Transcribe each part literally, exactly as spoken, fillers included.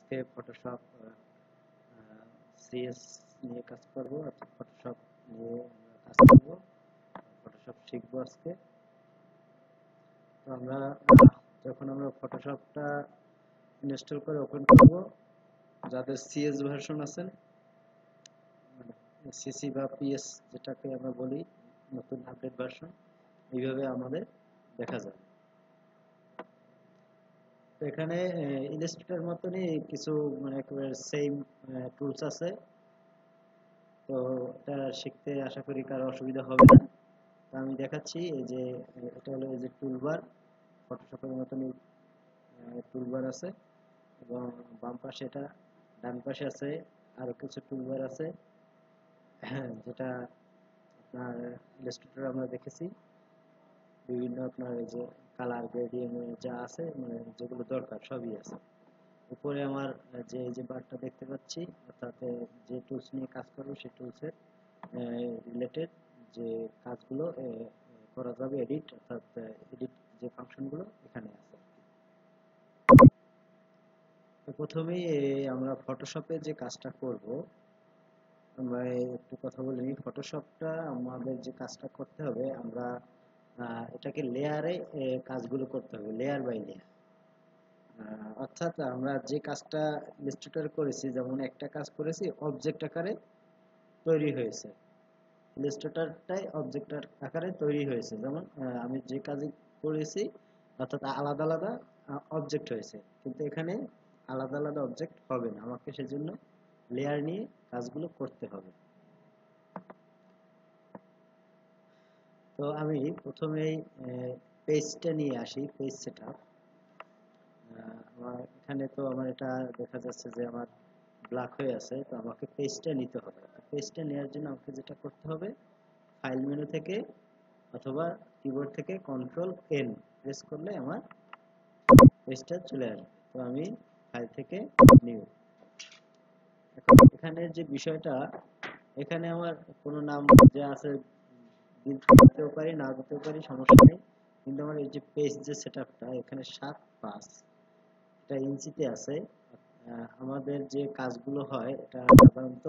আজকে Photoshop CS নিয়ে কাজ করব, অর্থাৎ ফটোশপ নিয়ে আমরা কাজ করব, ফটোশপ শিখবো আজকে। তো আমরা যখন আমরা ফটোশপটা ইনস্টল করে ওপেন করব, যাদের সিএস ভার্সন আছেন, মানে সিসি বা পিএস যেটাকে আমরা বলি, নতুন আপডেট ভার্সন, এইভাবে আমাদের দেখা যায়। তো এখানে ইলাস্ট্রেটর মতনই কিছু মানে একেবারে সেম টুলস আছে। তো এটা শিখতে আশা করি কারো অসুবিধা হবে না। তো আমি দেখাচ্ছি, এই যে এটা হলো এই যে টুলবার, ফটোশপের মতনই টুলবার আছে, এবং বাম পাশে এটা, ডান পাশে আছে আরো কিছু টুলবার আছে, যেটা আপনার ইলাস্ট্রেটর আমরা দেখেছি। বিভিন্ন আপনার এই যে কালার গ্রেডিয়েন্ট যা আছে, মানে যেগুলো দরকার সবই আছে। উপরে আমার যে এই যে বারটা দেখতে পাচ্ছি, অর্থাৎ যে টুলস নিয়ে কাজ করবো সেই টুলসের রিলেটেড যে কাজগুলো করা যাবে, এডিট, অর্থাৎ এডিট যে ফাংশনগুলো এখানে আছে। তো প্রথমেই আমরা ফটোশপে যে কাজটা করব, আমরা একটু কথা বলে নিই। ফটোশপটা আমাদের যে কাজটা করতে হবে, আমরা এটাকে লেয়ারে কাজগুলো করতে হবে, লেয়ার বাই লেয়ার। অর্থাৎ আমরা যে কাজটা ইলাস্ট্রেটর করেছি, যেমন একটা কাজ করেছি অবজেক্ট আকারে তৈরি হয়েছে, ইলাস্ট্রেটরটাই অবজেক্ট আকারে তৈরি হয়েছে, যেমন আমি যে কাজই করেছি, অর্থাৎ আলাদা আলাদা অবজেক্ট হয়েছে, কিন্তু এখানে আলাদা আলাদা অবজেক্ট হবে না, আমাকে সেজন্য লেয়ার নিয়ে কাজগুলো করতে হবে। তো আমি প্রথমেই পেজটা নিয়ে আসি, পেজ সেটআপ। আমার এখানে তো আমার এটা দেখা যাচ্ছে যে আমার ব্ল্যাক হয়ে আছে, তো আমাকে পেজটা নিতে হবে। পেজটা নেওয়ার জন্য আমাকে যেটা করতে হবে, ফাইল মেনু থেকে অথবা কিবোর্ড থেকে কন্ট্রোল এন প্রেস করলে আমার পেজটা চলে আসবে। তো আমি ফাইল থেকে নিউ। এখানে যে বিষয়টা, এখানে আমার কোনো নাম যে আছে দিতেও পারি, না দিতেও পারি, সমস্যা নেই। কিন্তু আমার এই যে পেজ যে সেটআপটা, এখানে সাত পাঁচ এটা ইঞ্চিতে আছে। আমাদের যে কাজগুলো হয়, এটা সাধারণত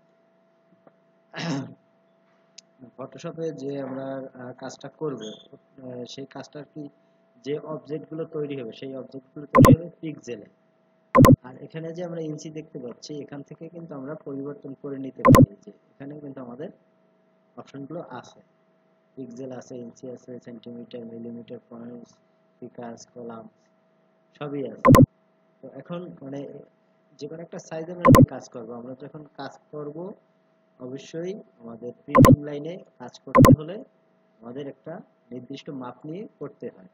ফটোশপে যে আমরা কাজটা করব, সেই কাজটার কি যে অবজেক্টগুলো তৈরি হবে, সেই অবজেক্টগুলো তৈরি হবে পিক্সেলে। আর এখানে যে আমরা ইঞ্চি দেখতে পাচ্ছি, এখান থেকে কিন্তু আমরা পরিবর্তন করে নিতে পারি, যে এখানে কিন্তু আমাদের অপশনগুলো আছে, পিক্সেল আছে, ইঞ্চি আছে, centimetre, millimetre, points, picas, column, সবই আছে। তো এখন মানে যে কোনো একটা সাইজে আমরা কাজ করব, আমরা যখন কাজ করব অবশ্যই আমাদের প্রিন্টিং লাইনে কাজ করতে হলে আমাদের একটা নির্দিষ্ট মাপ নিয়ে করতে হয়।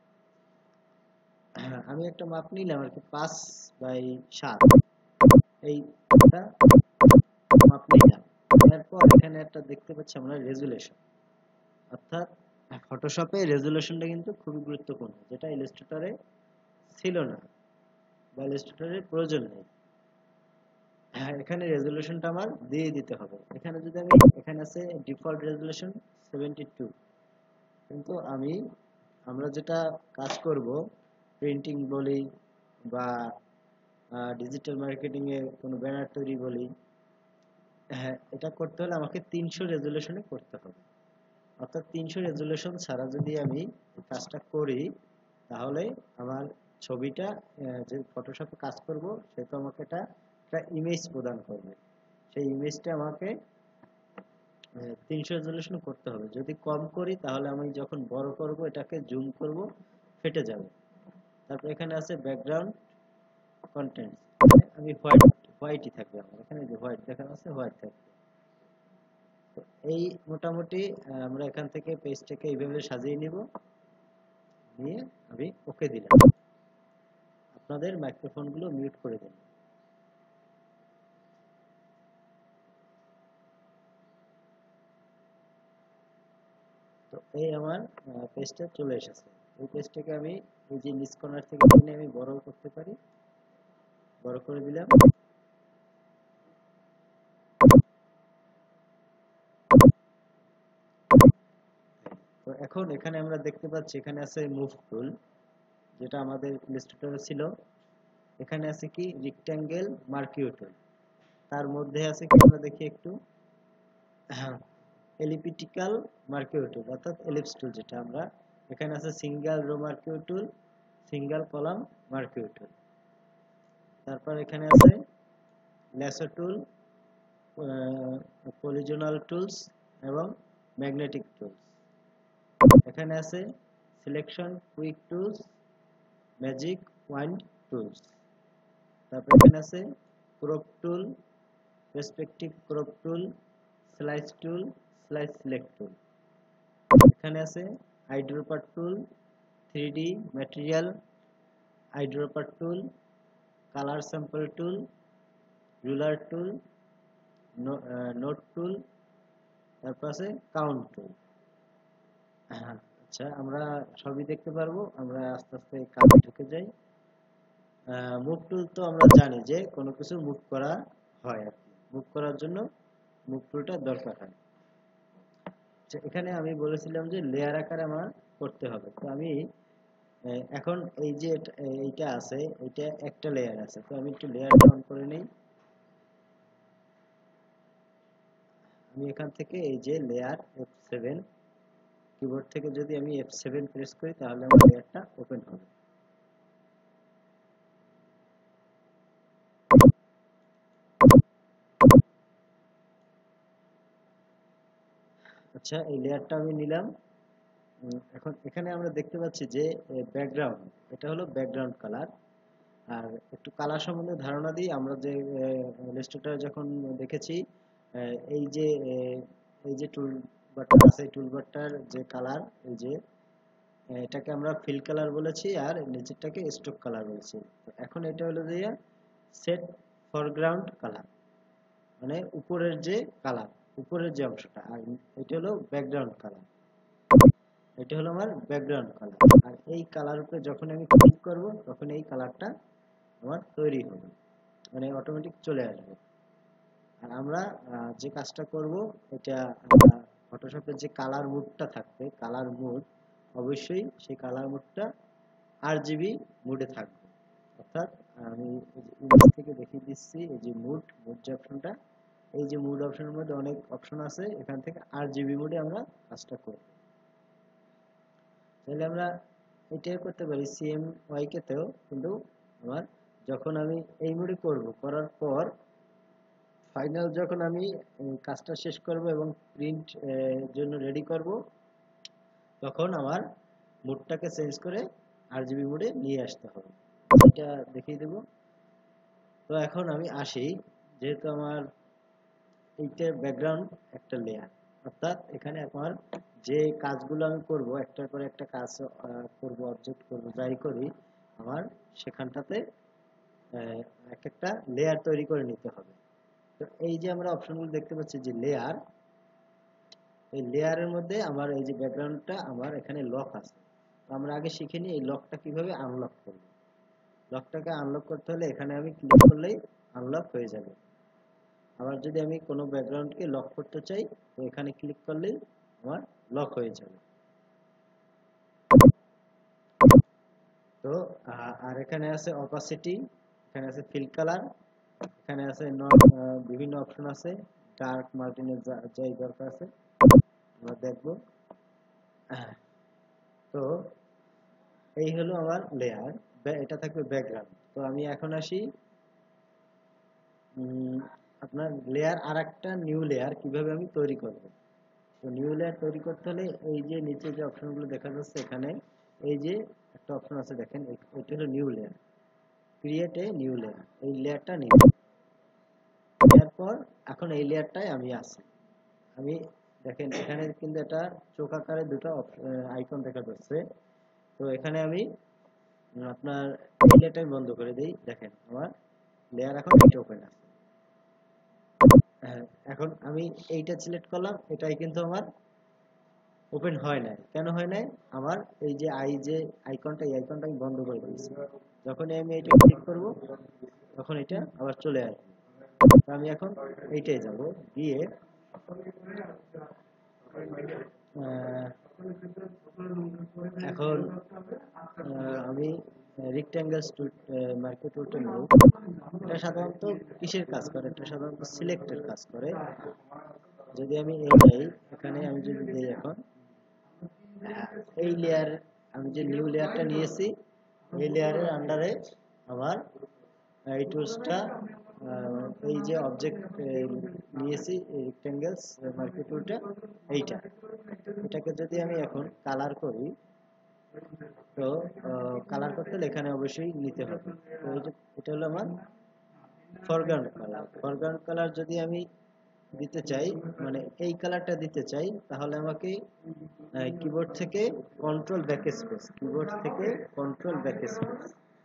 আমি একটা মাপ নিলাম আর কি, পাঁচ বাই সাত, এইটা মাপ নিলাম। এরপর এখানে একটা দেখতে পাচ্ছি আমরা রেজুলেশন, অর্থাৎ ফটোশপে রেজুলেশনটা কিন্তু খুবই গুরুত্বপূর্ণ, যেটা ইলাস্ট্রেটরে ছিল না বা ইলাস্ট্রেটরের প্রয়োজন নেই। এখানে রেজুলেশনটা আমার দিয়ে দিতে হবে। এখানে যদি আমি, এখানে আছে ডিফল্ট রেজুলেশন সেভেন্টি টু, কিন্তু আমি আমরা যেটা কাজ করব, প্রিন্টিং বলি বা ডিজিটাল মার্কেটিং এ কোনো ব্যানার তৈরি বলি, হ্যাঁ, এটা করতে হলে আমাকে তিনশো রেজুলেশনে করতে হবে। অর্থাৎ তিনশো রেজুলেশন ছাড়া যদি আমি কাজটা করি, তাহলে আমার ছবিটা, যে ফটোশপে কাজ করব, সে তো আমাকে এটা একটা ইমেজ প্রদান করবে, সেই ইমেজটা আমাকে তিনশো রেজুলেশন করতে হবে। যদি কম করি, তাহলে আমি যখন বড় করব, এটাকে জুম করব, ফেটে যাবে। তারপর এখানে আছে ব্যাকগ্রাউন্ড কন্টেন্টস, আমি হোয়াইট, হোয়াইটই থাকবে আমার এখানে, যে হোয়াইট দেখা যাচ্ছে, হোয়াইট থাকবে। তো এই মোটামুটি আমরা এখান থেকে পেজটাকে এইভাবে সাজিয়ে নিব, নিয়ে আমি ওকে দিলাম। আপনাদের মাইক্রোফোনগুলো মিউট করে দিন। তো এই আমার পেজটা চলে এসেছে। এই পেজটাকে আমি এই যে নিচ কর্নার থেকে টেনে আমি বড় করতে পারি, বড় করে দিলাম। তো এখন এখানে আমরা দেখতে পাচ্ছি, এখানে আছে মুভ টুল, যেটা আমাদের ইলাস্ট্রেটরে ছিল। এখানে আছে কি রেক্টাঙ্গেল মার্কিউ টুল, তার মধ্যে আছে কি আমরা দেখি একটু এলিপ্টিক্যাল মার্কিউ টুল অর্থাৎ এলিপস টুল, যেটা আমরা এখানে আছে single row marquee tool, single column marquee tool. তারপর এখানে আছে ল্যাসো টুল, পলিজনাল টুলস এবং ম্যাগনেটিক টুলস। এখানে আছে selection quick tools, magic wand tools. তারপর এখানে আছে crop tool, respective crop tool, slice tool, slice select tool. এখানে আছে eyedropper tool, three D material eyedropper tool, colour sample tool, ruler tool, note tool, তারপর আছে count টুল। আচ্ছা, আমরা সবই দেখতে পারবো, আমরা আস্তে আস্তে কাজে ঢুকে যাই। মুভ টুল তো আমরা জানি যে কোনো কিছু মুভ করা হয় আর কি, মুভ করার জন্য মুভ টুলটা দরকার হয়। এখানে আমি বলেছিলাম যে লেয়ার আকারে আমার করতে হবে, তো আমি এখন এই যে এইটা আছে, এটা একটা লেয়ার আছে, তো আমি একটু লেয়ারটা অন করে নেই। আমি এখান থেকে এই যে লেয়ার এফ সেভেন, কিবোর্ড থেকে যদি আমি এফ সেভেন প্রেস করি তাহলে আমার লেয়ারটা ওপেন হবে। আচ্ছা, এই লেয়ারটা আমি নিলাম। এখন এখানে আমরা দেখতে পাচ্ছি যে ব্যাকগ্রাউন্ড, এটা হলো ব্যাকগ্রাউন্ড কালার। আর একটু কালার সম্বন্ধে ধারণা দিই, আমরা যে ইলাস্ট্রেটর যখন দেখেছি, এই যে এই যে টুল বারটা আছে, টুল বারটার যে কালার, এই যে এটাকে আমরা ফিল কালার বলেছি আর নিচেরটাকে স্ট্রোক কালার বলেছি। এখন এটা হলো যে সেট ফরগ্রাউন্ড কালার, মানে উপরের যে কালার, উপরের যে অংশটা, আর এটা হলো ব্যাকগ্রাউন্ড কালার, এটা হলো আমার ব্যাকগ্রাউন্ড কালার। আর এই কালার উপরে যখন আমি ক্লিক করব তখন এই কালারটা আমার তৈরি হবে, মানে অটোমেটিক চলে আসবে। আর আমরা যে কাজটা করব, এটা ফটোশপের যে কালার মুডটা থাকবে, কালার মুড অবশ্যই সেই কালার মুডটা আরজিবি মুডে থাকবে। অর্থাৎ আমি ইমেজ থেকে দেখিয়ে দিচ্ছি, এই যে মুড, মুড যে অপশনটা, এই যে মুড অপশনের মধ্যে অনেক অপশন আছে, এখান থেকে আরজিবি মুডে আমরা কাজটা করব। তাহলে আমরা এটাই করতে পারি সিএমওয়াই কেতেও, কিন্তু আমার যখন আমি এই মুডে করব, করার পর ফাইনাল যখন আমি কাজটা শেষ করব এবং প্রিন্ট জন্য রেডি করব, তখন আমার মুডটাকে চেঞ্জ করে আরজিবি মুডে নিয়ে আসতে হবে। এটা দেখিয়ে দেব। তো এখন আমি আসি, যেহেতু আমার এইটা ব্যাকগ্রাউন্ড একটা লেয়ার, অর্থাৎ এখানে আমার যে কাজগুলো আমি করব, একটার পর একটা কাজ করব, অবজেক্ট করব, যাই করি, আমার সেখানটাতে এক একটা লেয়ার তৈরি করে নিতে হবে। তো এই যে আমরা অপশনগুলো দেখতে পাচ্ছি যে লেয়ার, এই লেয়ারের মধ্যে আমার এই যে ব্যাকগ্রাউন্ডটা আমার এখানে লক আছে। তো আমরা আগে শিখে নিই এই লকটা কিভাবে আনলক করব। লকটাকে আনলক করতে হলে এখানে আমি ক্লিক করলেই আনলক হয়ে যাবে। আবার যদি আমি কোনো ব্যাকগ্রাউন্ডকে লক করতে চাই, তো এখানে ক্লিক করলেই আমার লক হয়ে যাবে। তো আর এখানে আছে অপাসিটি, এখানে আছে ফিল কালার, এখানে আছে বিভিন্ন অপশন আছে, ডার্ক মার্জিনের যাই দরকার আছে আমরা দেখব। তো এই হলো আমার লেয়ার, এটা থাকবে ব্যাকগ্রাউন্ড। তো আমি এখন আসি আপনার লেয়ার, আর একটা নিউ লেয়ার কিভাবে আমি তৈরি করব। তো নিউ লেয়ার তৈরি করতে হলে এই যে নিচে যে অপশনগুলো দেখা যাচ্ছে, এখানে এই যে একটা অপশন আছে দেখেন, এটা হলো new layer, create a new layer, এই লেয়ারটা নিব। এরপর এখন এই লেয়ারটায় আমি আছি, আমি দেখেন এখানে কিন্তু এটা চোখ আকারে দুটো আইকন দেখা যাচ্ছে। তো এখানে আমি আপনার এই লেয়ারটা বন্ধ করে দিই, দেখেন আমার লেয়ার এখন এটা ওপেন আছে। এখন আমি এইটা সিলেক্ট করলাম, এটাই কিন্তু আমার ওপেন হয় নাই। কেন হয় নাই? আমার এই যে আই যে আইকনটা, এই আইকনটা আমি বন্ধ করে দিয়েছি। যখনই আমি এটা ক্লিক করব তখন এটা আবার চলে আসবে। তো আমি এখন এইটাই যাব, দিয়ে এখন আমি রেক্ট্যাঙ্গেলস টুল মার্কো টুলটা নেব। এটা সাধারণত কিসের কাজ করে? এটা সাধারণত সিলেক্টের কাজ করে। যদি আমি এই যাই, এখানে আমি যদি দেই এখন এই লেয়ার, আমি যে নিউ লেয়ারটা নিয়েছি এই লেয়ারের আন্ডারে আমার এই টুলসটা, এই যে অবজেক্ট নিয়েছি রেক্ট্যাঙ্গেলস মার্কো টুলটা, এইটা এটাকে যদি আমি এখন কালার করি, তো কালার করতে হলে এখানে অবশ্যই নিতে হবে। তো এটা হলো আমার ফরগ্রাউন্ড কালার। ফরগ্রাউন্ড কালার যদি আমি দিতে চাই, মানে এই কালারটা দিতে চাই, তাহলে আমাকে কিবোর্ড থেকে কন্ট্রোল ব্যাক স্পেস, কিবোর্ড থেকে control backspace,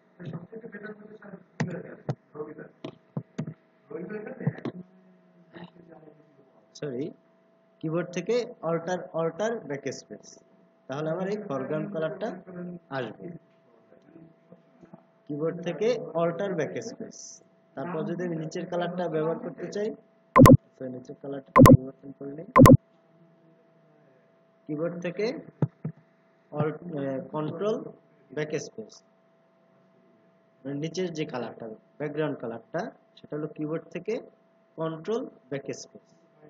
sorry keyboard থেকে অল্টার অল্টার ব্যাক স্পেস, তাহলে আমার এই ফরগ্রাউন্ড কালারটা আসবে। কিবোর্ড থেকে অল্টার ব্যাক স্পেস, তারপর যদি আমি নিচের কালারটা ব্যবহার করতে চাই, তো নিচের কালারটা পরিবর্তন করে নিই। কিবোর্ড থেকে অল্ট কন্ট্রোল ব্যাক স্পেস, মানে নিচের যে কালারটা ব্যাকগ্রাউন্ড কালারটা, সেটা হলো কিবোর্ড থেকে কন্ট্রোল ব্যাক স্পেস।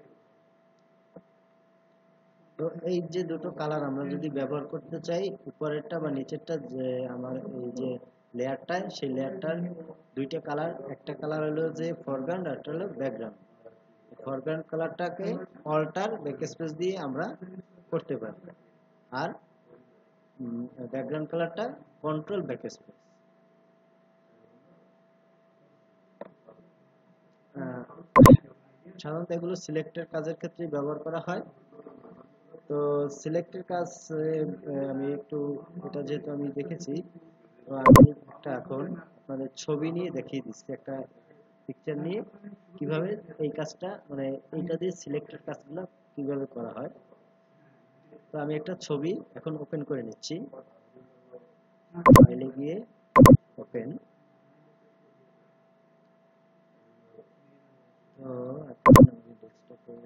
তো এই যে দুটো কালার আমরা যদি ব্যবহার করতে চাই, উপরেরটা বা নিচেরটা, যে আমার এই যে লেয়ারটা, সেই লেয়ারটার দুইটা কালার, একটা কালার হলো যে ফরগ্রাউন্ড আর একটা হলো ব্যাকগ্রাউন্ড। ফরগ্রাউন্ড কালারটাকে অল্টার ব্যাকস্পেস দিয়ে আমরা করতে পারি, আর ব্যাকগ্রাউন্ড কালারটা কন্ট্রোল ব্যাকস্পেস। সাধারণত এগুলো সিলেক্টের কাজের ক্ষেত্রে ব্যবহার করা হয়। তো সিলেক্টের কাজ আমি একটু, এটা যেহেতু আমি দেখেছি, তো আমি একটা এখন আপনাদের ছবি নিয়ে দেখিয়ে দিচ্ছি, একটা পিকচার নিয়ে কিভাবে এই কাজটা, মানে এইটা দিয়ে সিলেক্টের কাজগুলো কিভাবে করা হয়। তো আমি একটা ছবি এখন ওপেন করে নিচ্ছি, ফাইলে গিয়ে ওপেন। তো এখন আমি ডেস্কটপে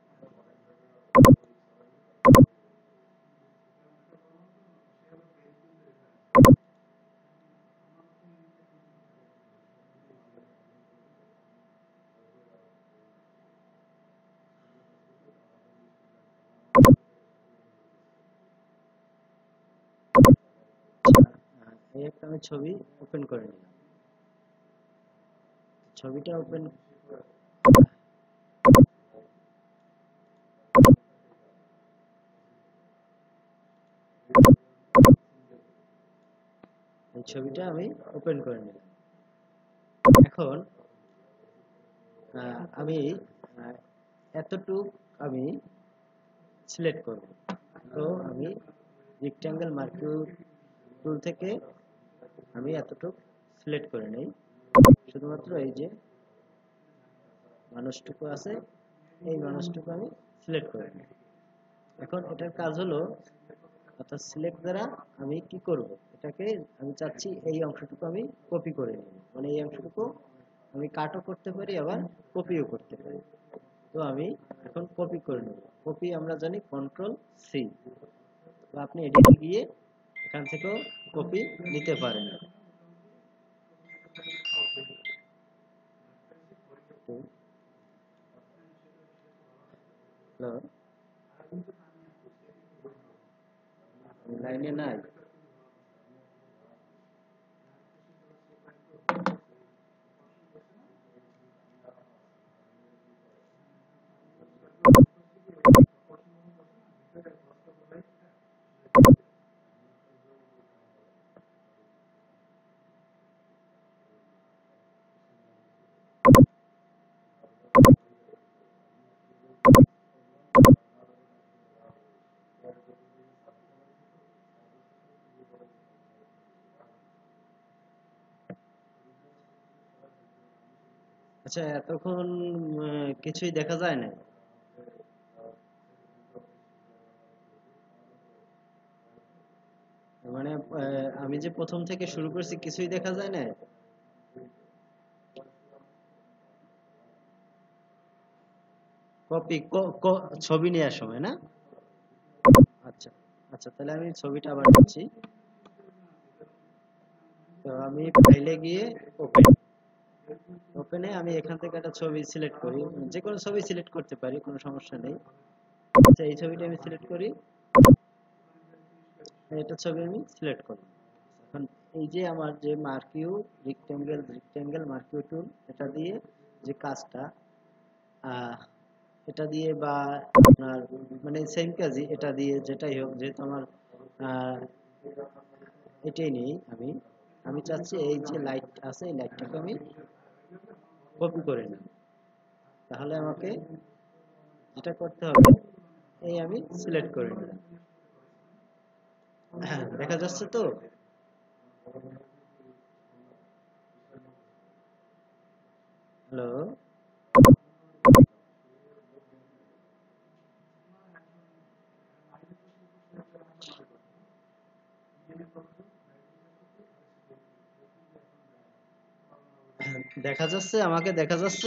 এই একটা আমি ছবি ওপেন করে নিলাম। ছবিটা ওপেন, এই ছবিটা আমি ওপেন করে নিলাম। এখন আমি এতটুক আমি সিলেক্ট করব। তো আমি রেক্ট্যাঙ্গেল মার্কো টুল থেকে আমি এতটুক সিলেক্ট করে নেই, শুধুমাত্র এই যে মানুষটুকু আছে এই মানুষটুকু আমি সিলেক্ট করে নিই। এখন এটার কাজ হলো, অর্থাৎ সিলেক্ট দ্বারা আমি কি করব, এটাকে আমি চাচ্ছি এই অংশটুকু আমি কপি করে নিব, মানে এই অংশটুকু আমি কাটও করতে পারি, আবার কপিও করতে পারি। তো আমি এখন কপি করে নেব। কপি আমরা জানি কন্ট্রোল সি। তো আপনি এডিটে গিয়ে এখান থেকেও কপি নিতে পারেন। হ্যালো, লাইনে নাই? আচ্ছা, এতক্ষণ কিছুই দেখা যায় না? মানে আমি যে প্রথম থেকে শুরু করছি কিছুই দেখা যায় না? কপি ছবি নেওয়ার সময় না? আচ্ছা আচ্ছা, তাহলে আমি ছবিটা আবার নিচ্ছি। আমি ফাইলে গিয়ে ওপেন ওপেনে আমি এখান থেকে একটা ছবি সিলেক্ট করি, যে কোনো ছবি সিলেক্ট করতে পারি, কোনো সমস্যা নেই। আচ্ছা এই ছবিটা আমি সিলেক্ট করি, এটা ছবি আমি সিলেক্ট করি। এখন এই যে আমার যে মার্কিউ রেক্টেঙ্গেল রেক্টেঙ্গেল মার্কিউ টুল, এটা দিয়ে যে কাজটা আহ এটা দিয়ে বা আপনার মানে সেম কাজই, এটা দিয়ে যেটাই হোক, যেহেতু আমার আহ এটাই নেই, আমি আমি চাচ্ছি এই যে লাইট আছে এই লাইটটাকে আমি কপি করে নিই। তাহলে আমাকে যেটা করতে হবে, এই আমি সিলেক্ট করে নিলাম। হ্যাঁ, দেখা যাচ্ছে তো? হ্যালো, দেখা যাচ্ছে? আমাকে দেখা যাচ্ছে?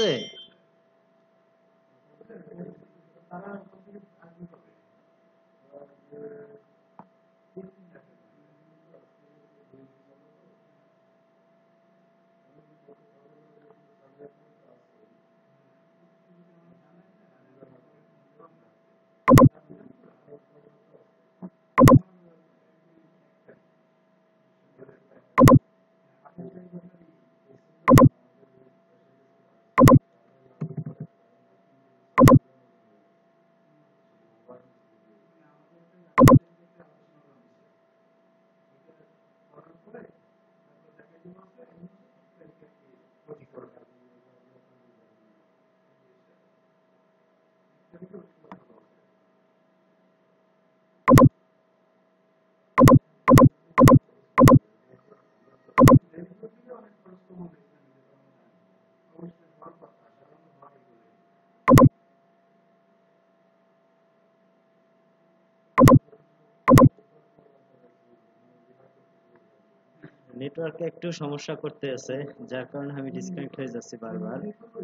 নেটওয়ার্কে একটু সমস্যা করতে আছে, যার কারণে আমি ডিসকানেক্ট হয়ে যাচ্ছি বারবার।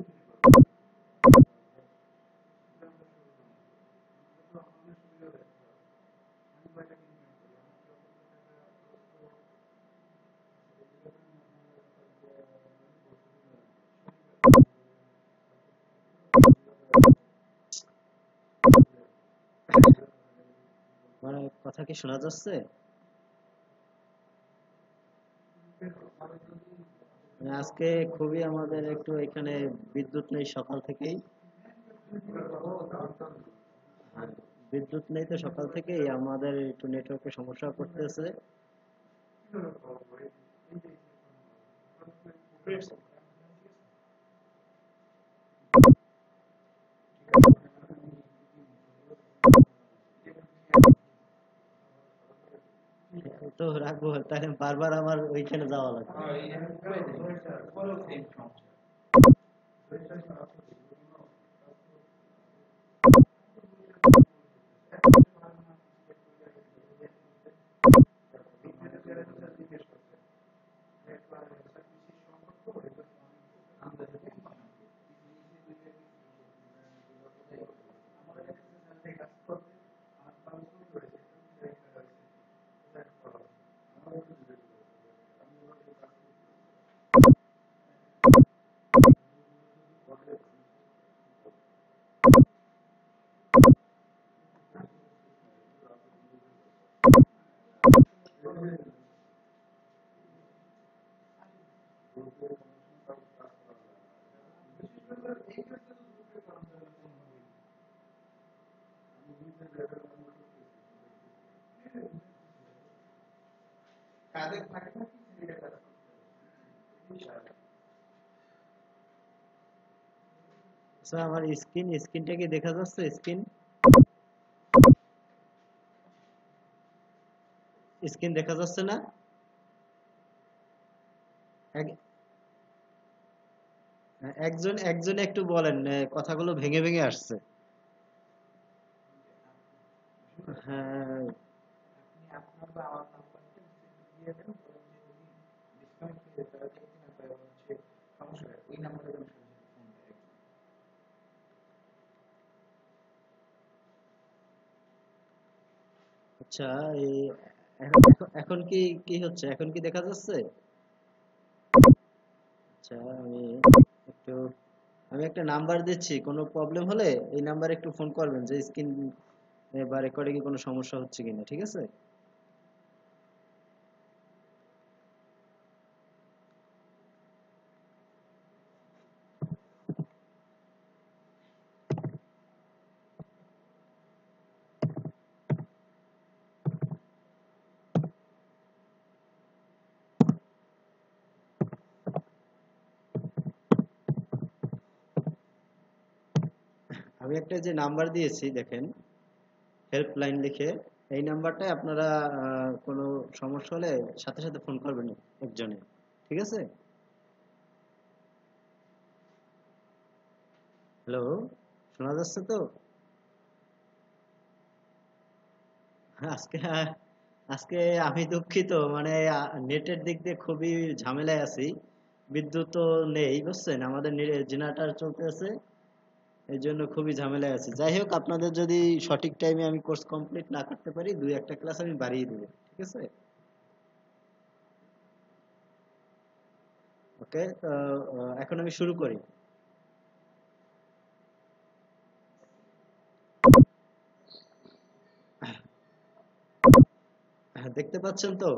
মানে কথা কি শোনা যাচ্ছে? মানে আজকে খুবই আমাদের একটু এখানে বিদ্যুৎ নেই সকাল থেকেই। হ্যাঁ, বিদ্যুৎ নেই তো সকাল থেকেই, আমাদের একটু নেটওয়ার্কের সমস্যা করতেছে। তো রাখবো, তাহলে বারবার আমার ওইখানে যাওয়া লাগবে। আচ্ছা, আমার স্ক্রিন স্ক্রিনটা কি দেখা যাচ্ছে? স্ক্রিন স্ক্রিন দেখা যাচ্ছে না? এক- একজন একজন একটু বলেন, এ, কথাগুলো ভেঙে ভেঙে আসছে। হ্যাঁ, আচ্ছা, এই এখন এখন- এখন কি কি হচ্ছে? এখন কি দেখা যাচ্ছে? আচ্ছা, আমি একটু আমি একটা নাম্বার দিচ্ছি, কোনো প্রবলেম হলে এই নাম্বারে একটু ফোন করবেন যে স্ক্রিন বা রেকর্ডিং এ কোনো সমস্যা হচ্ছে কিনা, ঠিক আছে? আমি একটা যে নাম্বার দিয়েছি দেখেন, হেল্পলাইন লিখে, এই নাম্বারটায় আপনারা আহ, কোনো সমস্যা হলে সাথে সাথে ফোন করবেন একজনে, ঠিক আছে? হ্যালো, শোনা যাচ্ছে তো? আজকে আজকে আমি দুঃখিত, মানে নেটের দিক দিয়ে খুবই ঝামেলায় আছি। বিদ্যুৎ তো নেই, বুঝছেন, আমাদের জেনারেটর চলতেছে, এই জন্য খুবই ঝামেলায় আছি। যাই হোক, আপনাদের যদি সঠিক টাইমে আমি কোর্স কমপ্লিট না করতে পারি, দুই একটা ক্লাস আমি বাড়িয়ে দেবো, ঠিক আছে? ওকে, তো আহ, এখন আমি শুরু করি। হ্যাঁ, দেখতে পাচ্ছেন তো?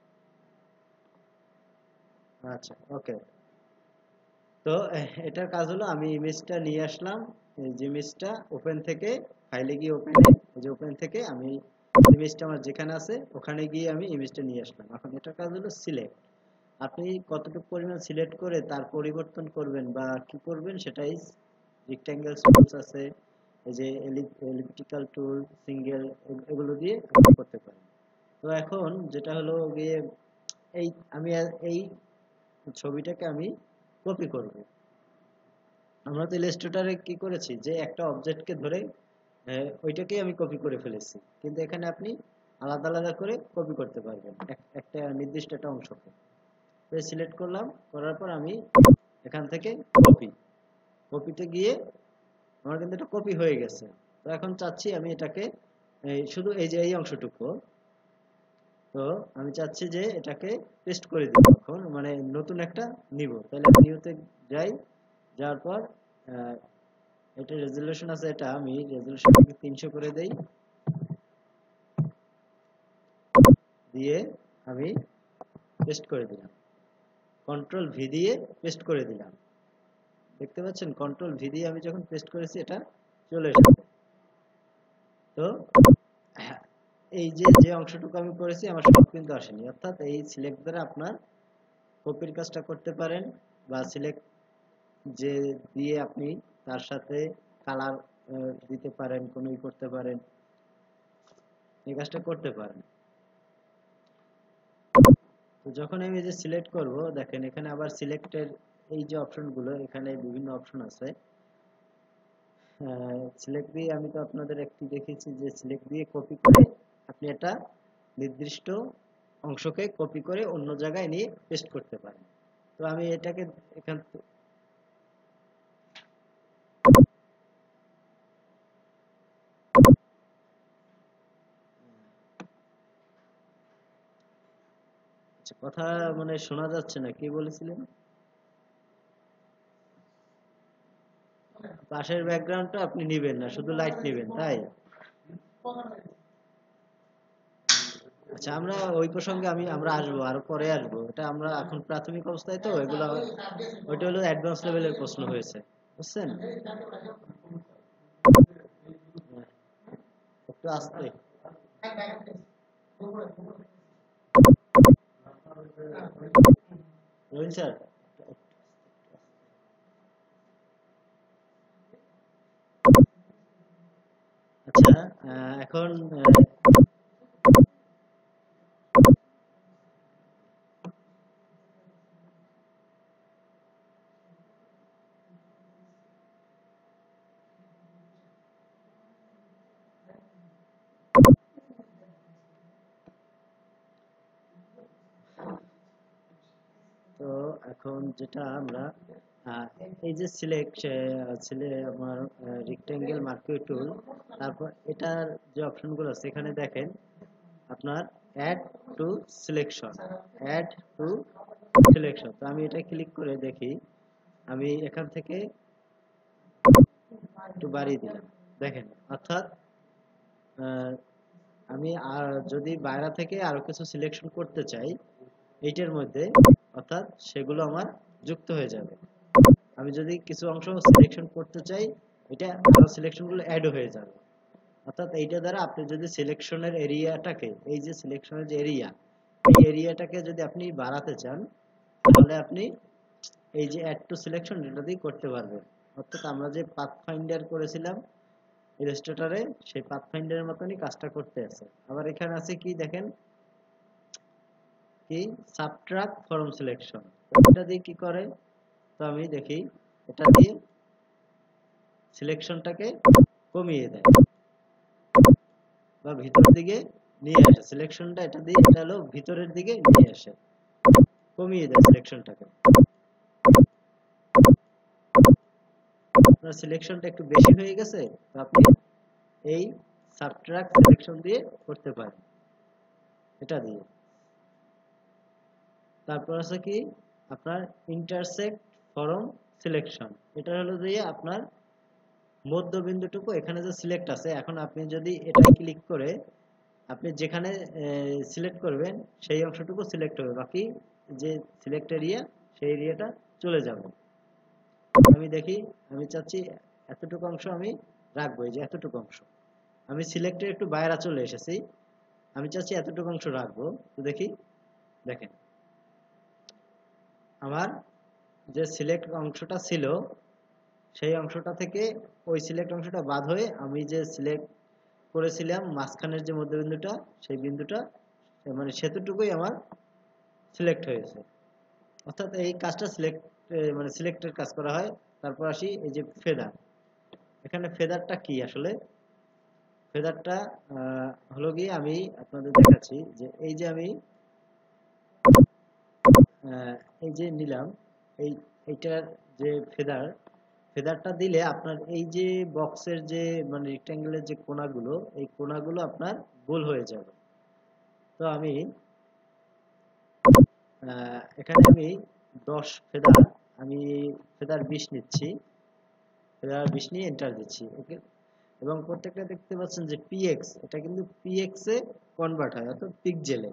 আচ্ছা, ওকে। তো এহ, এটার কাজ হলো, আমি ইমেজটা নিয়ে আসলাম, এই যে ইমেজটা ওপেন থেকে, ফাইলে গিয়ে ওপেন, এই যে ওপেন থেকে আমি ইমেজটা আমার যেখানে আছে ওখানে গিয়ে আমি ইমেজটা নিয়ে আসলাম। এখন এটার কাজ হলো সিলেক্ট। আপনি কতটুকু পরিমাণ সিলেক্ট করে তার পরিবর্তন করবেন বা কি করবেন সেটাই, রেক্ট্যাঙ্গেল টুলস আছে, এই যে এলিপ্টিক্যাল টুল, সিঙ্গেল, এগুলো দিয়ে আপনি করতে পারেন। তো এখন যেটা হলো গিয়ে, এই আমি আর- এই ছবিটাকে আমি কপি করব। আমরা তো ইলাস্ট্রেটরে কি করেছি যে একটা অবজেক্টকে ধরে আহ, ওইটাকেই আমি কপি করে ফেলেছি, কিন্তু এখানে আপনি আলাদা আলাদা করে কপি করতে পারবেন এক- একটা নির্দিষ্ট একটা অংশকে। তো সিলেক্ট করলাম, করার পর আমি এখান থেকে কপি, কপিতে গিয়ে আমার কিন্তু এটা কপি হয়ে গেছে। তো এখন চাচ্ছি আমি এটাকে এই শুধু এই যে এই অংশটুকু, তো আমি চাচ্ছি যে এটাকে পেস্ট করে দিব, এখন মানে নতুন একটা নিব। তাহলে আমি নিউতে যাই, যাওয়ার পর আহ, এটা রেজুলেশন আছে, এটা আমি রেজুলেশনটাকে তিনশো করে দেই, দিয়ে আমি পেস্ট করে দিলাম, কন্ট্রোল ভি দিয়ে পেস্ট করে দিলাম। দেখতে পাচ্ছেন, কন্ট্রোল ভি দিয়ে আমি যখন পেস্ট করেছি এটা চলে এসেছে। তো এই যে যে অংশটুকু আমি করেছি আমার সব কিন্তু আসেনি, অর্থাৎ এই সিলেক্ট দ্বারা আপনার কপির কাজটা করতে পারেন, বা সিলেক্ট যে দিয়ে আপনি তার সাথে কালার দিতে পারেন, কোনো ই করতে পারেন, এই কাজটা করতে পারেন। তো যখন আমি এই যে সিলেক্ট করব, দেখেন এখানে আবার সিলেক্টের এই যে অপশনগুলো, এখানে বিভিন্ন অপশন আছে। সিলেক্ট দিয়ে আমি তো আপনাদের একটি দেখেছি যে সিলেক্ট দিয়ে কপি করে আপনি একটা নির্দিষ্ট অংশকে কপি করে অন্য জায়গায় নিয়ে পেস্ট করতে পারেন। তো আমি এটাকে এখান থে- আচ্ছা, কথা মানে শোনা যাচ্ছে না, কি বলেছিলেন? পাশের ব্যাকগ্রাউন্ডটা আপনি নিবেন না, শুধু লাইট নেবেন, তাই? আচ্ছা, আমরা ওই প্রসঙ্গে আমি আমরা আসবো, আরো পরে আসবো, এটা আমরা এখন প্রাথমিক অবস্থায়, তো এগুলো ওইটা হলো অ্যাডভান্স লেভেলের প্রশ্ন হয়েছে, বুঝছেন? হ্যাঁ, একটু আস্তে। রহিন স্যার, আচ্ছা, আহ, এখন আহ, তো এখন যেটা আমরা আহ, এই যে সিলেক্ট ছিলে আমার রেক্টেঙ্গেল মার্কিং টুল, তারপর এটার যে অপশনগুলো আছে এখানে দেখেন আপনার add to selection, add to selection. তো আমি এটা ক্লিক করে দেখি, আমি এখান থেকে একটু বাড়িয়ে দিলাম, দেখেন। অর্থাৎ আমি আর যদি বাইরে থেকে আরো কিছু সিলেকশন করতে চাই এইটার মধ্যে, অর্থাৎ সেগুলো আমার যুক্ত হয়ে যাবে। আমি যদি কিছু অংশ সিলেকশন করতে চাই, এটা আরো সিলেকশনগুলো অ্যাড হয়ে যাবে। অর্থাৎ এইটা দ্বারা আপনি যদি সিলেকশনের এরিয়াটাকে, এই যে সিলেকশনের যে এরিয়া, এই এরিয়াটাকে যদি আপনি বাড়াতে চান, তাহলে আপনি এই যে অ্যাড টু সিলেকশন এটা দিয়ে করতে পারবেন। অর্থাৎ আমরা যে পাথফাইন্ডার করেছিলাম ইলাস্ট্রেটরে, সেই পাথফাইন্ডারের মতনই কাজটা করতে আছে। আবার এখানে আছে কি দেখেন, কি সাবট্রাক্ট ফ্রম সিলেকশন, এটা দিয়ে কি করে? তো আমি দেখি, এটা দিয়ে সিলেকশনটাকে কমিয়ে দেয় বা ভিতরের দিকে নিয়ে আসে। সিলেকশনটা এটা দিয়ে, এটা হলো ভিতরের দিকে নিয়ে আসে, কমিয়ে দেয় সিলেকশনটাকে। আপনার সিলেকশনটা একটু বেশি হয়ে গেছে, তো আপনি এই সাবট্রাক্ট সিলেকশন দিয়ে করতে পারেন, এটা দিয়ে। তারপর আছে কি আপনার ইন্টারসেক্ট ফ্রম সিলেকশন, এটা হলো দিয়ে আপনার মধ্যবিন্দুটুকু এখানে যে সিলেক্ট আছে, এখন আপনি যদি এটা ক্লিক করে আপনি যেখানে সিলেক্ট করবেন সেই অংশটুকু সিলেক্ট হবে, বাকি যে সিলেক্ট এরিয়া সেই এরিয়াটা চলে যাবে। আমি দেখি, আমি চাচ্ছি এতটুকু অংশ আমি রাখবো, এই যে এতটুকু অংশ আমি সিলেক্টের একটু বাইরে চলে এসেছি, আমি চাচ্ছি এতটুকু অংশ রাখবো। তো দেখি, দেখেন আমার যে সিলেক্ট অংশটা ছিল সেই অংশটা থেকে ওই সিলেক্ট অংশটা বাদ হয়ে আমি যে সিলেক্ট করেছিলাম মাঝখানের যে মধ্যবিন্দুটা, সেই বিন্দুটা মানে সেতুটুকুই আমার সিলেক্ট হয়েছে। অর্থাৎ এই কাজটা সিলেক্ট মানে সিলেক্টের কাজ করা হয়। তারপর আসি এই যে ফেদার, এখানে ফেদারটা কি আসলে? ফেদারটা হলো গিয়ে আমি আপনাদের দেখাচ্ছি যে এই যে আমি এই যে নিলাম, এই এইটার যে ফেদার, ফেদারটা দিলে আপনার এই যে বক্সের যে মানে রেক্ট্যাঙ্গেলের যে কোণাগুলো, এই কোণাগুলো আপনার গোল হয়ে যাবে। তো আমি এখানে আমি দশ ফেদার, আমি ফেদার বিশ নিচ্ছি, ফেদার বিশ নিয়ে এন্টার দিচ্ছি। ওকে, এবং প্রত্যেকটা দেখতে পাচ্ছেন যে পিএক্স, এটা কিন্তু পিএক্স এ কনভার্ট হয়, অর্থাৎ পিক্সেলে।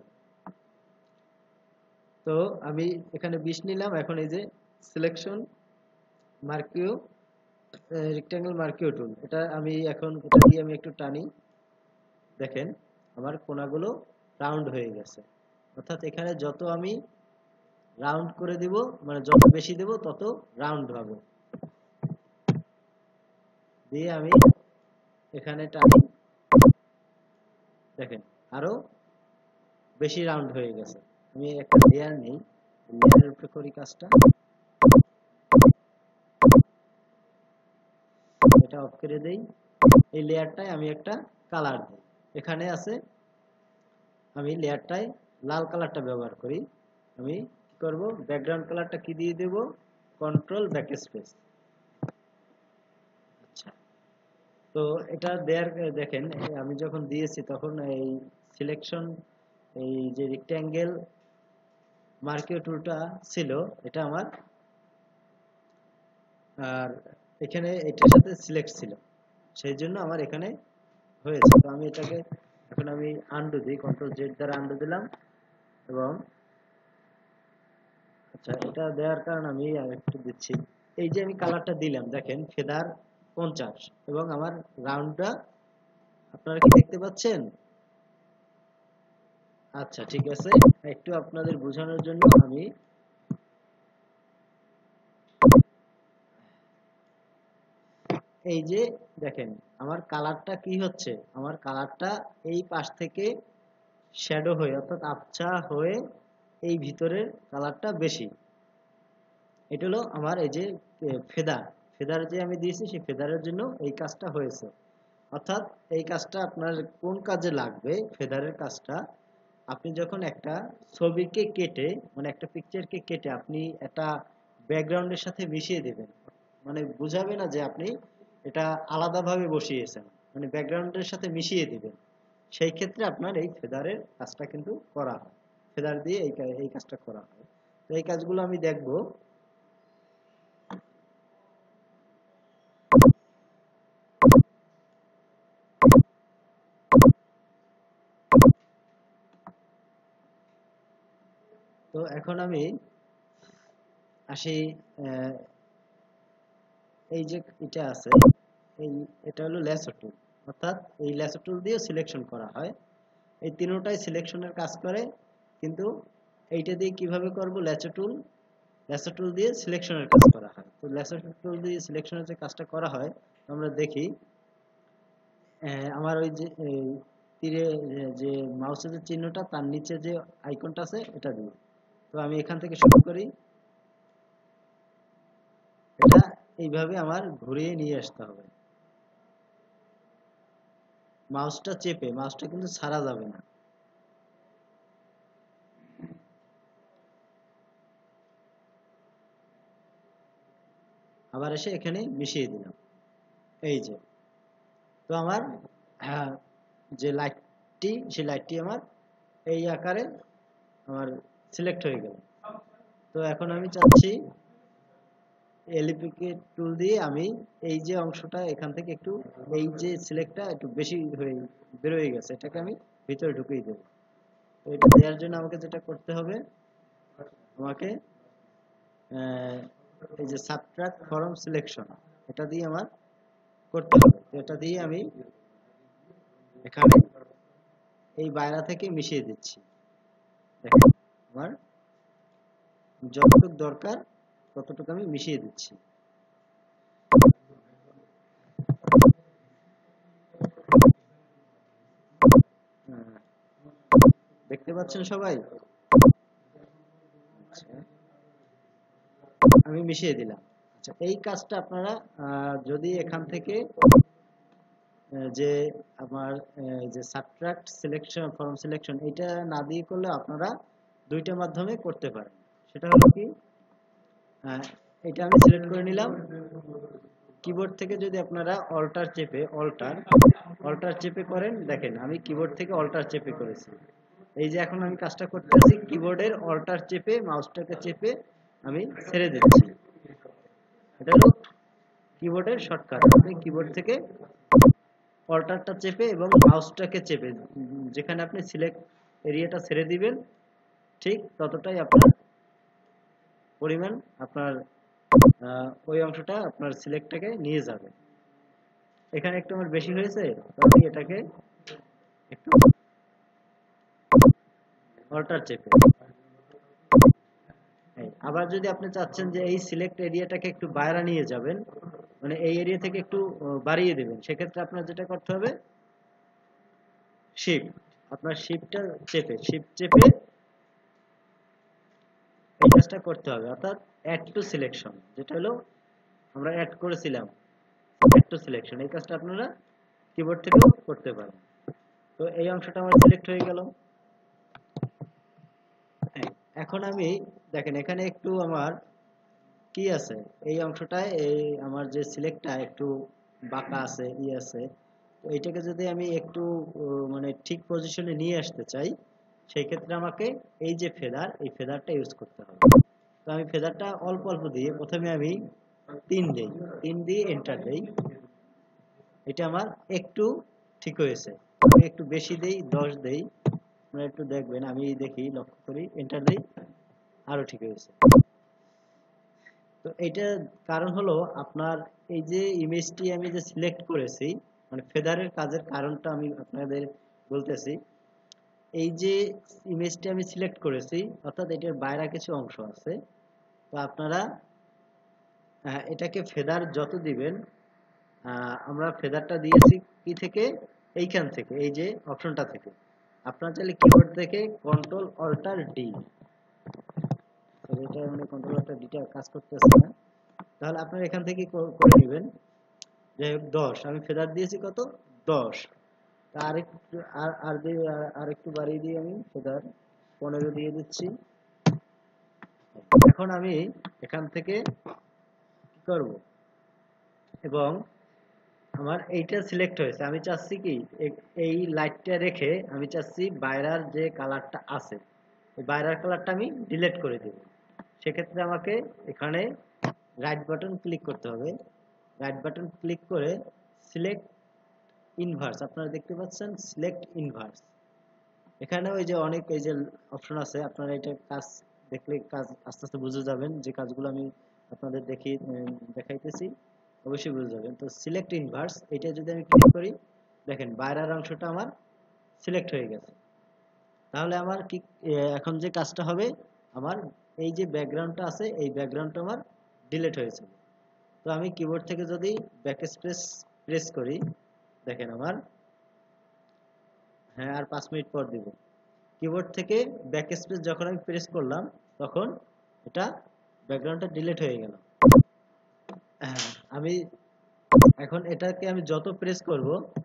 তো আমি এখানে বিশ নিলাম, এখন এই যে সিলেকশন মার্কিও রেক্ট্যাঙ্গেল মার্কিও টুল, এটা আমি এখন এটা দিয়ে আমি একটু টানি, দেখেন আমার কোণাগুলো রাউন্ড হয়ে গেছে। অর্থাৎ এখানে যত আমি রাউন্ড করে দিব, মানে যত বেশি দেব তত রাউন্ড হবে। দিয়ে আমি এখানে টানি, দেখেন আরো বেশি রাউন্ড হয়ে গেছে। আমি একটা লেয়ার নেই, লেয়ারের উপরে করি কাজটা, এটা অফ করে দেই। এই লেয়ারটায় আমি একটা কালার দিই, এখানে আছে আমি লেয়ারটায় লাল কালারটা ব্যবহার করি। আমি কি করব, ব্যাকগ্রাউন্ড কালারটা কি দিয়ে দেব, কন্ট্রোল ব্যাকস্পেস। আচ্ছা, তো এটা দেয়ার দেখেন আমি যখন দিয়েছি তখন এই সিলেকশন এই যে রেক্ট্যাঙ্গেল মার্কিও টুলটা ছিল এটা আমার, আর এখানে এটার সাথে সিলেক্ট ছিল, সেই জন্য আমার এখানে হয়েছে। তো আমি এটাকে এখন আমি আনডু দিই, কন্ট্রোল জেড দ্বারা আনডু দিলাম। এবং আচ্ছা, এটা দেওয়ার কারণ আমি আরেকটু দিচ্ছি, এই যে আমি কালারটা দিলাম, দেখেন ফেদার পঞ্চাশ এবং আমার রাউন্ডটা আপনারা কি দেখতে পাচ্ছেন? আচ্ছা ঠিক আছে, একটু আপনাদের বোঝানোর জন্য আমি এই যে দেখেন আমার কালারটা কি হচ্ছে, আমার কালারটা এই পাশ থেকে শ্যাডো হয়ে অর্থাৎ আবছা হয়ে এই ভিতরের কালারটা বেশি। এটা হলো আমার এই যে ফেদার, ফেদার যে আমি দিয়েছি সেই ফেদারের জন্য এই কাজটা হয়েছে। অর্থাৎ এই কাজটা আপনার কোন কাজে লাগবে, ফেদারের কাজটা আপনি যখন একটা ছবিকে কেটে মানে একটা পিকচারকে কেটে আপনি একটা ব্যাকগ্রাউন্ডের সাথে মিশিয়ে দেবেন, মানে বুঝাবে না যে আপনি এটা আলাদাভাবে বসিয়েছেন, মানে ব্যাকগ্রাউন্ডের সাথে মিশিয়ে দিবেন, সেই ক্ষেত্রে আপনার এই ফেদারের কাজটা কিন্তু করা হয়, ফেদার দিয়ে এই এই কাজটা করা হয়। এই কাজগুলো আমি দেখব। তো এখন আমি আসি, এই যে এটা আছে, এই এটা হলো ল্যাসো টুল, অর্থাৎ এই ল্যাসো টুল দিয়ে সিলেকশন করা হয়। এই তিনটাই সিলেকশনের কাজ করে, কিন্তু এইটা দিয়ে কিভাবে করব? ল্যাসো টুল, ল্যাসো টুল দিয়ে সিলেকশনের কাজ করা হয়। তো ল্যাসো টুল দিয়ে সিলেকশনের যে কাজটা করা হয় আমরা দেখি। আমার ওই যে তীরে যে মাউসের যে চিহ্নটা, তার নিচে যে আইকনটা আছে এটা দিয়ে। তো আমি এখান থেকে শুরু করি, এটা এইভাবে আমার ঘুরিয়ে নিয়ে আসতে হবে। মাউসটা চেপে, মাউসটা কিন্তু ছাড়া যাবে না। আবার এসে এখানে মিশিয়ে দিলাম, এই যে। তো আমার যে লাইটটি, সেই লাইটটি আমার এই আকারে আমার সিলেক্ট হয়ে গেল। তো এখন আমি চাচ্ছি এলিপিকে টুল দিয়ে আমি এই যে অংশটা এখান থেকে একটু, এই যে সিলেক্টটা একটু বেশি হয়ে বের হয়ে গেছে, এটাকে আমি ভিতরে ঢুকিয়ে দেব। তো এটা দেওয়ার জন্য আমাকে যেটা করতে হবে, আমাকে এই যে সাবট্রাক্ট ফরম সিলেকশন, এটা দিয়ে আমার করতে হবে। এটা দিয়ে আমি এখানে এই বাইরা থেকে মিশিয়ে দিচ্ছি। দেখেন আমার যতটুকু দরকার ততটুকু আমি মিশিয়ে দিচ্ছি। দেখতে পাচ্ছেন সবাই? আমি মিশিয়ে দিলাম। আচ্ছা, এই কাজটা আপনারা যদি এখান থেকে যে আমার যে সাবট্রাক্ট সিলেকশন ফরম সিলেকশন, এটা না দিয়ে করলে আপনারা দুইটা মাধ্যমে করতে পারেন। সেটা হলো কি, এটা আমি সিলেক্ট করে নিলাম কিবোর্ড থেকে। যদি আপনারা অল্টার চেপে অল্টার অল্টার চেপে করেন, দেখেন আমি কিবোর্ড থেকে অল্টার চেপে করেছি। এই যে এখন আমি কাজটা করতেছি, কিবোর্ডের অল্টার চেপে মাউসটাকে চেপে আমি ছেড়ে দিচ্ছি। এটা হলো কিবোর্ডের শর্টকাট। আপনি কিবোর্ড থেকে অল্টারটা চেপে এবং মাউসটাকে চেপে যেখানে আপনি সিলেক্ট এরিয়াটা ছেড়ে দিবেন, ঠিক ততটাই আপনার পরিমাণ আপনার ওই অংশটা আপনার সিলেক্টটাকে নিয়ে যাবে। এখানে একটু আমার বেশি হয়েছে, তাহলে এটাকে একটু অল্টার চেপে। আবার যদি আপনি চাচ্ছেন যে এই সিলেক্ট এরিয়াটাকে একটু বাইরে নিয়ে যাবেন, মানে এই এরিয়া থেকে একটু বাড়িয়ে দেবেন, সেক্ষেত্রে আপনার যেটা করতে হবে, শিফট, আপনার শিফটটা চেপে শিফট চেপে এই কাজটা করতে হবে। অর্থাৎ অ্যাড টু সিলেকশন, যেটা হলো আমরা অ্যাড করেছিলাম অ্যাড টু সিলেকশন, এই কাজটা আপনারা কিবোর্ড থেকেও করতে পারেন। তো এই অংশটা আমার সিলেক্ট হয়ে গেল। এখন আমি দেখেন এখানে একটু আমার কি আছে, এই অংশটায় এই আমার যে সিলেক্টটা একটু বাঁকা আছে, ই আছে। তো এইটাকে যদি আমি একটু মানে ঠিক পজিশনে নিয়ে আসতে চাই, সেই ক্ষেত্রে আমাকে এই যে ফেদার, এই ফেদারটা ইউজ করতে হবে। তো আমি ফেদারটা অল্প অল্প দিয়ে প্রথমে আমি তিন দেই, তিন দিয়ে এন্টার দেই। এটা আমার একটু ঠিক হয়েছে। আমি একটু বেশি দেই, দশ দেই, আপনারা একটু দেখবেন। আমি দেখি, লক্ষ্য করি, এন্টার দেই, আরো ঠিক হয়েছে। তো এটা কারণ হলো আপনার এই যে ইমেজটি আমি যে সিলেক্ট করেছি, মানে ফেদারের কাজের কারণটা আমি আপনাদের বলতেছি। এই যে ইমেজটি আমি সিলেক্ট করেছি, অর্থাৎ এটার বাইরে কিছু অংশ আছে। তো আপনারা এটাকে ফেদার যত দিবেন, আমরা ফেদারটা দিয়েছি কি থেকে, এইখান থেকে, এই যে অপশনটা থেকে। আপনারা চাইলে কিবোর্ড থেকে কন্ট্রোল অল্টার ডি, এটা মানে কন্ট্রোল অল্টার ডিটা কাজ করতেছে না, তাহলে আপনারা এখান থেকে করে নেবেন। যাই হোক, দশ আমি ফেদার দিয়েছি কত, দশ। আর একটু আর আর আর একটু বাড়িয়ে দিয়ে আমি ফেদার পনেরো দিয়ে দিচ্ছি। এখন আমি এখান থেকে কি করব, এবং আমার এইটা সিলেক্ট হয়েছে, আমি চাচ্ছি কি এই লাইটটা রেখে আমি চাচ্ছি বাইরের যে কালারটা আছে, এই বাইরের কালারটা আমি ডিলিট করে দেব। সেক্ষেত্রে আমাকে এখানে রাইট বাটন ক্লিক করতে হবে। রাইট বাটন ক্লিক করে সিলেক্ট ইনভার্স, আপনারা দেখতে পাচ্ছেন সিলেক্ট ইনভার্স। এখানে ওই যে অনেক এই যে অপশন আছে, আপনারা এটা কাজ দেখলে কাজ আস্তে আস্তে বুঝে যাবেন, যে কাজগুলো আমি আপনাদের দেখি দেখাইতেছি অবশ্যই বুঝে যাবেন। তো সিলেক্ট ইনভার্স এটা যদি আমি ক্লিক করি, দেখেন বাইরের অংশটা আমার সিলেক্ট হয়ে গেছে। তাহলে আমার কি এখন যে কাজটা হবে, আমার এই যে ব্যাকগ্রাউন্ডটা আছে এই ব্যাকগ্রাউন্ডটা আমার ডিলিট হয়েছে। তো আমি কিবোর্ড থেকে যদি ব্যাকস্পেস প্রেস করি, দেখেন আমার, হ্যাঁ আর পাঁচ মিনিট পর দিব, কিবোর্ড থেকে ব্যাকস্পেস যখন আমি প্রেস করলাম তখন এটা ব্যাকগ্রাউন্ডটা ডিলিট হয়ে গেল। হ্যাঁ, আমি এখন এটাকে আমি যত প্রেস করব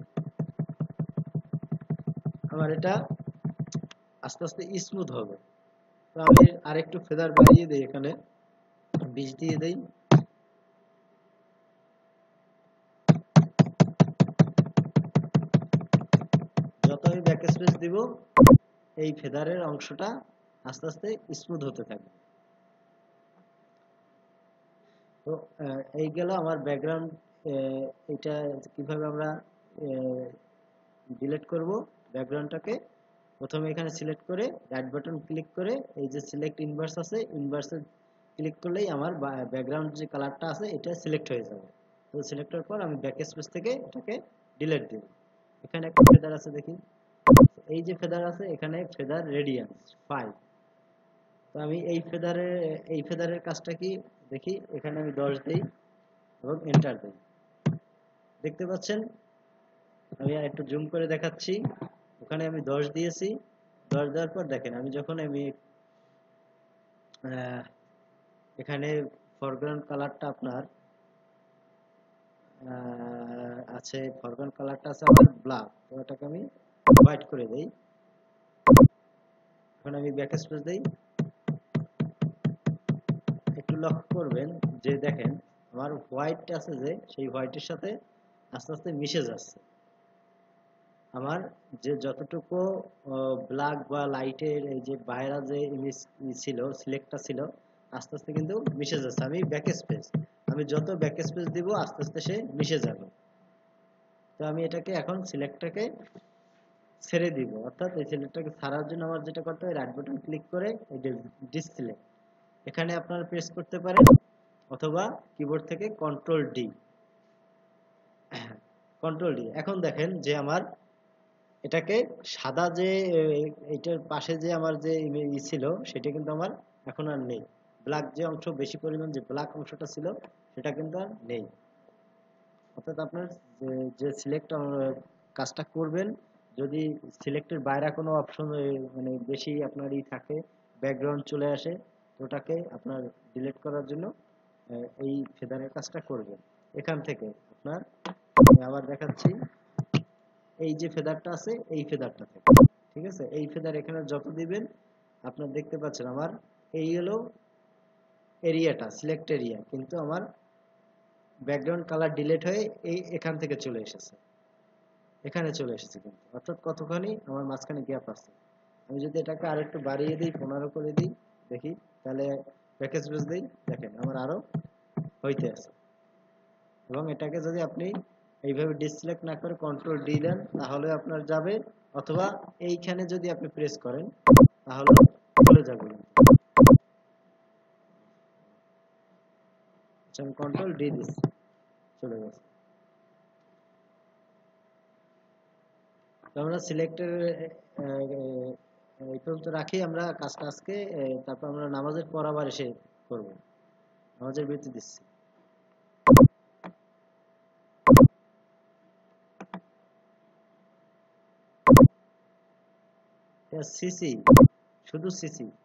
আমার এটা আস্তে আস্তে স্মুথ হবে। তো আমি আরেকটু ফেদার বাড়িয়ে দেই, এখানে বিশ দিয়ে দেই। যত আমি ব্যাকস্পেস দিব এই ফেদারের অংশটা আস্তে আস্তে স্মুথ হতে থাকবে। তো এই গেল আমার ব্যাকগ্রাউন্ড। এটা কিভাবে আমরা ডিলিট করব ব্যাকগ্রাউন্ডটাকে, প্রথমে এখানে সিলেক্ট করে রাইট বাটন ক্লিক করে এই যে সিলেক্ট ইনভার্স আছে, ইনভার্সে ক্লিক করলেই আমার ব্যাকগ্রাউন্ড যে কালারটা আছে এটা সিলেক্ট হয়ে যাবে। তো সিলেক্ট হওয়ার পর আমি ব্যাক স্পেস থেকে এটাকে ডিলিট দেব। এখানে একটা ফেদার আছে দেখি, এই যে ফেদার আছে এখানে ফেদার রেডিয়ান্স ফাইভ। তো আমি এই ফেদারের এই ফেদারের কাজটা কি দেখি, এখানে আমি দশ দেই এবং এন্টার দেই। দেখতে পাচ্ছেন, আমি একটু জুম করে দেখাচ্ছি, ওখানে আমি দশ দিয়েছি। দশ দেওয়ার পর দেখেন আমি যখন আমি এখানে ফরগ্রাউন্ড কালারটা আপনার আছে, ফরগ্রাউন্ড কালারটা আছে আমার ব্ল্যাক, তো এটাকে আমি হোয়াইট করে দেই। এখন আমি ব্যাক স্পেস দেই। একটু লক্ষ্য করবেন যে দেখেন আমার হোয়াইট আছে যে সেই হোয়াইটের সাথে আস্তে আস্তে মিশে যাচ্ছে। আমার যে যতটুকু ব্ল্যাক বা লাইটের এই যে বাইরে যে ইমেজ ছিল সিলেক্টটা ছিল আস্তে আস্তে কিন্তু মিশে যাচ্ছে। আমি ব্যাক স্পেস, আমি যত ব্যাক স্পেস দিব আস্তে আস্তে সে মিশে যাবে। তো আমি এটাকে এখন সিলেক্টটাকে ছেড়ে দিব, অর্থাৎ এই সিলেক্টটাকে ছাড়ার জন্য আমার যেটা করতে হবে রাইট বাটন ক্লিক করে এই যে ডিসপ্লে এখানে আপনারা প্রেস করতে পারেন, অথবা কিবোর্ড থেকে কন্ট্রোল ডি, কন্ট্রোল ডি। এখন দেখেন যে আমার এটাকে সাদা যে এইটার পাশে যে আমার যে ইমেজ ছিল সেটা কিন্তু আমার এখন আর নেই। ব্ল্যাক যে অংশ বেশি পরিমাণ যে ব্ল্যাক অংশটা ছিল সেটা কিন্তু আর নেই। অর্থাৎ আপনার যে সিলেক্ট কাজটা করবেন, যদি সিলেক্টের বাইরে কোনো অপশন মানে বেশি আপনার ই থাকে, ব্যাকগ্রাউন্ড চলে আসে, ওটাকে আপনার ডিলিট করার জন্য এই ফেদারের কাজটা করবেন। এখান থেকে আপনার আবার দেখাচ্ছি, এই যে ফেদারটা আছে এই ফেদারটা থেকে, ঠিক আছে, এই ফেদার এখানে যত দিবেন আপনার দেখতে পাচ্ছেন আমার এই হলো এরিয়াটা সিলেক্ট এরিয়া, কিন্তু আমার ব্যাকগ্রাউন্ড কালার ডিলিট হয়ে এই এখান থেকে চলে এসেছে, এখানে চলে এসেছে কিন্তু, অর্থাৎ কতখানি আমার মাঝখানে গ্যাপ আছে। আমি যদি এটাকে আর একটু বাড়িয়ে দিই, পনেরো করে দিই দেখি, তাহলে প্যাকেজ বেস দিই, দেখেন আমার আরো হইতে আছে। এবং এটাকে যদি আপনি এইভাবে ডিসিলেক্ট না করে কন্ট্রোল ডি দেন তাহলে আপনার যাবে, অথবা এইখানে যদি আপনি প্রেস করেন তাহলে চলে যাবে। আচ্ছা আমি কন্ট্রোল ডি দিচ্ছি, চলে গেছে। তো আমরা সিলেক্টের এই পর্যন্ত রাখি আমরা কাজটা আজকে, তারপর আমরা নামাজের পর আবার এসে করব। নামাজের বিরতি দিচ্ছি। সিসি, শুধু সিসি।